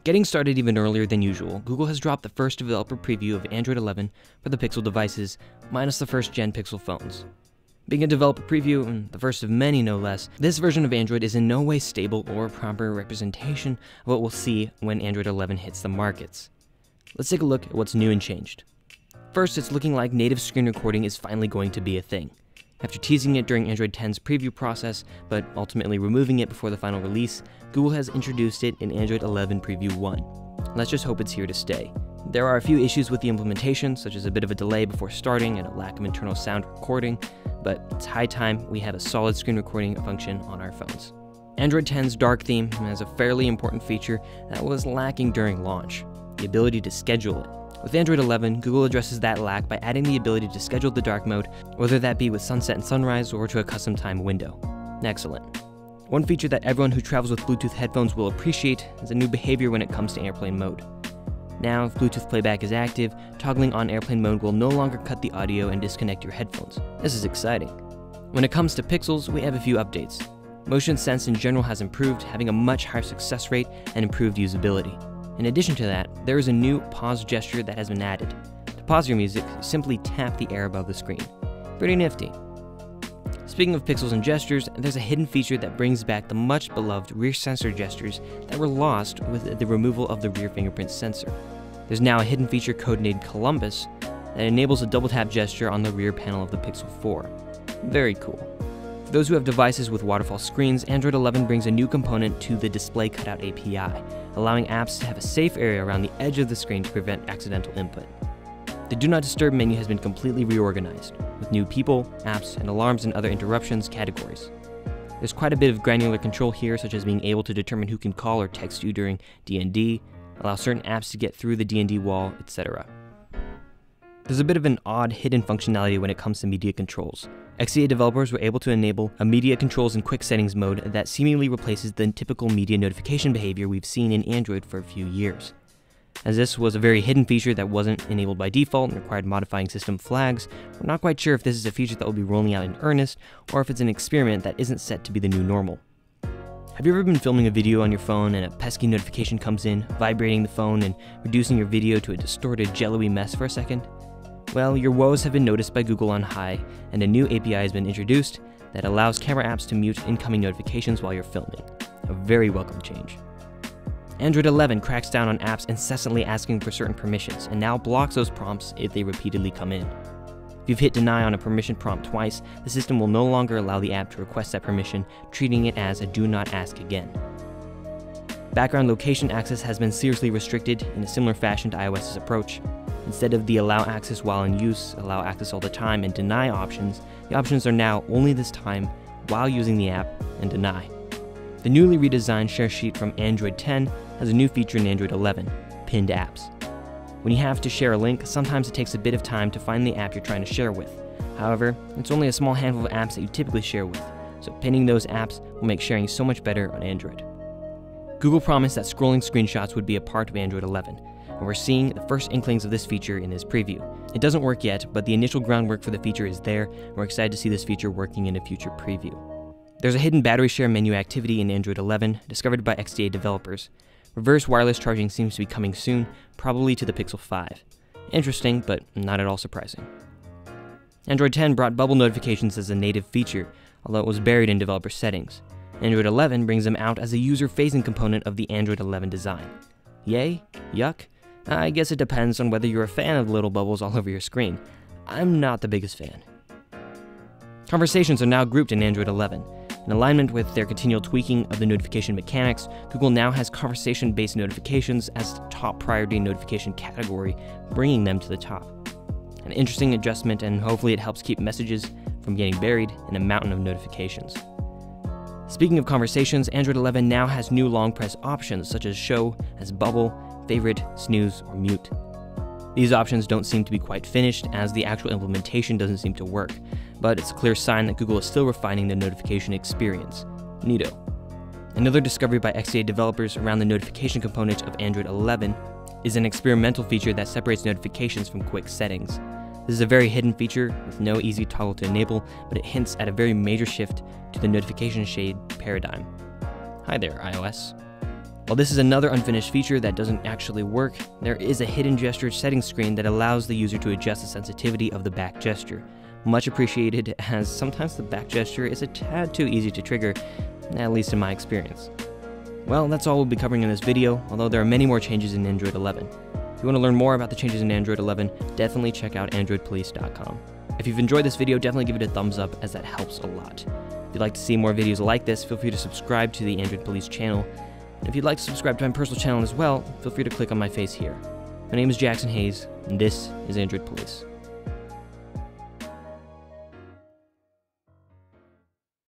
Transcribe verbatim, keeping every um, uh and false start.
Getting started even earlier than usual, Google has dropped the first developer preview of Android eleven for the Pixel devices, minus the first gen Pixel phones. Being a developer preview, and the first of many no less, this version of Android is in no way stable or a proper representation of what we'll see when Android eleven hits the markets. Let's take a look at what's new and changed. First, it's looking like native screen recording is finally going to be a thing. After teasing it during Android ten's preview process, but ultimately removing it before the final release, Google has introduced it in Android eleven Preview one. Let's just hope it's here to stay. There are a few issues with the implementation, such as a bit of a delay before starting and a lack of internal sound recording, but it's high time we have a solid screen recording function on our phones. Android ten's dark theme has a fairly important feature that was lacking during launch: the ability to schedule it. With Android eleven, Google addresses that lack by adding the ability to schedule the dark mode, whether that be with sunset and sunrise or to a custom time window. Excellent. One feature that everyone who travels with Bluetooth headphones will appreciate is a new behavior when it comes to airplane mode. Now, if Bluetooth playback is active, toggling on airplane mode will no longer cut the audio and disconnect your headphones. This is exciting. When it comes to Pixels, we have a few updates. Motion sense in general has improved, having a much higher success rate and improved usability. In addition to that, there is a new pause gesture that has been added. To pause your music, simply tap the air above the screen. Pretty nifty. Speaking of pixels and gestures, there's a hidden feature that brings back the much beloved rear sensor gestures that were lost with the removal of the rear fingerprint sensor. There's now a hidden feature codenamed Columbus that enables a double tap gesture on the rear panel of the Pixel four. Very cool. For those who have devices with waterfall screens, Android eleven brings a new component to the Display Cutout A P I, allowing apps to have a safe area around the edge of the screen to prevent accidental input. The Do Not Disturb menu has been completely reorganized, with new people, apps, and alarms and other interruptions categories. There's quite a bit of granular control here, such as being able to determine who can call or text you during D N D, allow certain apps to get through the D N D wall, et cetera. There's a bit of an odd hidden functionality when it comes to media controls. X D A developers were able to enable a media controls and quick settings mode that seemingly replaces the typical media notification behavior we've seen in Android for a few years. As this was a very hidden feature that wasn't enabled by default and required modifying system flags, we're not quite sure if this is a feature that will be rolling out in earnest, or if it's an experiment that isn't set to be the new normal. Have you ever been filming a video on your phone and a pesky notification comes in, vibrating the phone and reducing your video to a distorted, jello-y mess for a second? Well, your woes have been noticed by Google on high, and a new A P I has been introduced that allows camera apps to mute incoming notifications while you're filming. A very welcome change. Android eleven cracks down on apps incessantly asking for certain permissions, and now blocks those prompts if they repeatedly come in. If you've hit deny on a permission prompt twice, the system will no longer allow the app to request that permission, treating it as a do not ask again. Background location access has been seriously restricted in a similar fashion to iOS's approach. Instead of the allow access while in use, allow access all the time, and deny options, the options are now only this time, while using the app, and deny. The newly redesigned share sheet from Android ten has a new feature in Android eleven, pinned apps. When you have to share a link, sometimes it takes a bit of time to find the app you're trying to share with. However, it's only a small handful of apps that you typically share with, so pinning those apps will make sharing so much better on Android. Google promised that scrolling screenshots would be a part of Android eleven, and we're seeing the first inklings of this feature in this preview. It doesn't work yet, but the initial groundwork for the feature is there, and we're excited to see this feature working in a future preview. There's a hidden battery share menu activity in Android eleven, discovered by X D A developers. Reverse wireless charging seems to be coming soon, probably to the Pixel five. Interesting, but not at all surprising. Android ten brought bubble notifications as a native feature, although it was buried in developer settings. Android eleven brings them out as a user-facing component of the Android eleven design. Yay? Yuck? I guess it depends on whether you're a fan of little bubbles all over your screen. I'm not the biggest fan. Conversations are now grouped in Android eleven. In alignment with their continual tweaking of the notification mechanics, Google now has conversation-based notifications as the top priority notification category, bringing them to the top. An interesting adjustment, and hopefully it helps keep messages from getting buried in a mountain of notifications. Speaking of conversations, Android eleven now has new long press options such as show, as bubble, favorite, snooze, or mute. These options don't seem to be quite finished, as the actual implementation doesn't seem to work, but it's a clear sign that Google is still refining the notification experience. Neato. Another discovery by X D A developers around the notification component of Android eleven is an experimental feature that separates notifications from quick settings. This is a very hidden feature with no easy toggle to enable, but it hints at a very major shift to the notification shade paradigm. Hi there, iOS. While this is another unfinished feature that doesn't actually work, there is a hidden gesture settings screen that allows the user to adjust the sensitivity of the back gesture. Much appreciated, as sometimes the back gesture is a tad too easy to trigger, at least in my experience. Well, that's all we'll be covering in this video, although there are many more changes in Android eleven. If you want to learn more about the changes in Android eleven, definitely check out android police dot com. If you've enjoyed this video, definitely give it a thumbs up, as that helps a lot. If you'd like to see more videos like this, feel free to subscribe to the Android Police channel. And if you'd like to subscribe to my personal channel as well, feel free to click on my face here. My name is Jackson Hayes, and this is Android Police.